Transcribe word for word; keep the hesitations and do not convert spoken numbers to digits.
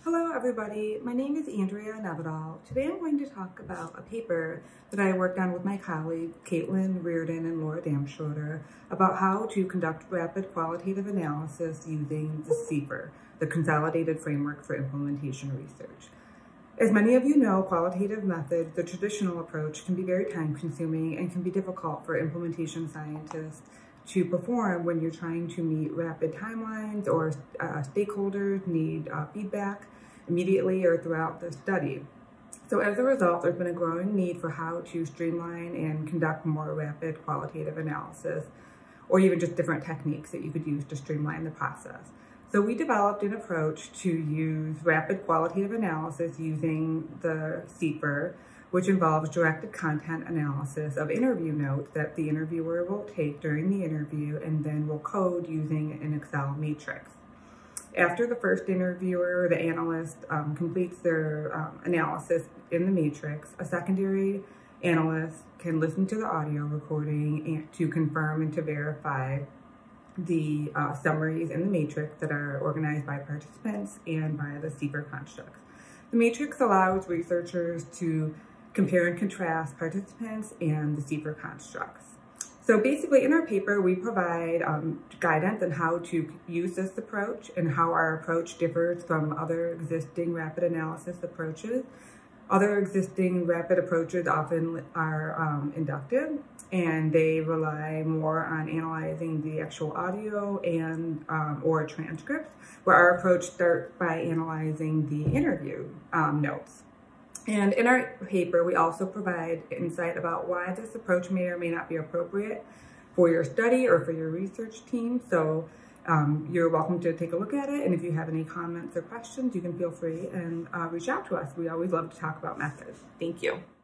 Hello everybody, my name is Andrea Nevedal. Today I'm going to talk about a paper that I worked on with my colleagues Caitlin, Reardon, and Laura Damschroder about how to conduct rapid qualitative analysis using the C F I R, the Consolidated Framework for Implementation Research. As many of you know, qualitative methods, the traditional approach, can be very time consuming and can be difficult for implementation scientists to perform when you're trying to meet rapid timelines or uh, stakeholders need uh, feedback immediately or throughout the study. So as a result, there's been a growing need for how to streamline and conduct more rapid qualitative analysis, or even just different techniques that you could use to streamline the process. So we developed an approach to use rapid qualitative analysis using the C F I R, which involves directed content analysis of interview notes that the interviewer will take during the interview and then will code using an Excel matrix. After the first interviewer, the analyst, um, completes their um, analysis in the matrix, a secondary analyst can listen to the audio recording and to confirm and to verify the uh, summaries in the matrix that are organized by participants and by the C F I R constructs. The matrix allows researchers to compare and contrast participants and the C F I R constructs. So basically in our paper, we provide um, guidance on how to use this approach and how our approach differs from other existing rapid analysis approaches. Other existing rapid approaches often are um, inductive, and they rely more on analyzing the actual audio and um, or transcripts, where our approach starts by analyzing the interview um, notes. And in our paper, we also provide insight about why this approach may or may not be appropriate for your study or for your research team. So um, you're welcome to take a look at it. And if you have any comments or questions, you can feel free and uh, reach out to us. We always love to talk about methods. Thank you.